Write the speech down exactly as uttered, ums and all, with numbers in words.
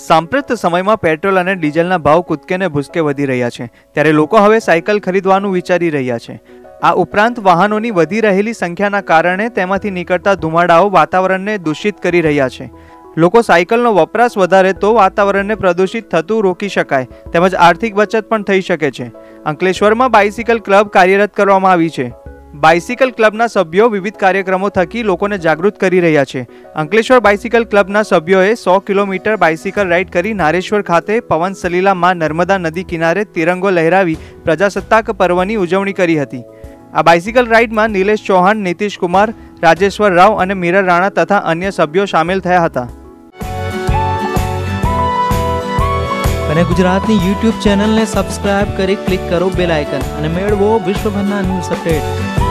સાંપ્રત સમયમાં પેટ્રોલ અને ડીઝલના ભાવ કૂદકે ને ભૂસકે વધી રહ્યા છે, ત્યારે લોકો હવે સાયકલ ખરીદવાનું વિચારી રહ્યા છે। આ ઉપરાંત વાહનોની વધી રહેલી સંખ્યાના કારણે તેમાંથી નીકળતા ધુમાડાઓ વાતાવરણને દૂષિત કરી રહ્યા છે। લોકો સાયકલનો વપરાશ વધારે તો વાતાવરણને પ્રદૂષિત થતું રોકી શકાય તેમજ આર્થિક બચત પણ થઈ શકે છે। અંકલેશ્વરમાં બાઇસિકલ ક્લબ કાર્યરત કરવામાં આવી છે। બાઇસિકલ ક્લબના સભ્યો વિવિધ કાર્યક્રમો થકી લોકોને જાગૃત કરી રહ્યા છે। અંકલેશ્વર બાઇસિકલ ક્લબના સભ્યોએ સો કિલોમીટર બાઇસિકલ રાઇડ કરી નારેશ્વર ખાતે પવન સલીલા માં નર્મદા નદી કિનારે તિરંગો લહેરાવી પ્રજાસત્તાક પર્વની ઉજવણી કરી હતી। આ બાઇસિકલ રાઇડમાં નિલેશ ચૌહાણ, નીતિશ કુમાર, રાજેશ્વર રાવ અને મીરા રાણા તથા અન્ય સભ્યો સામેલ થયા હતા। અને ગુજરાતની યુટ્યુબ ચેનલને સબસ્ક્રાઇબ કરી ક્લિક કરો બેલ આઇકન અને મેળવો વિશ્વભરના ન્યૂઝ અપડેટ।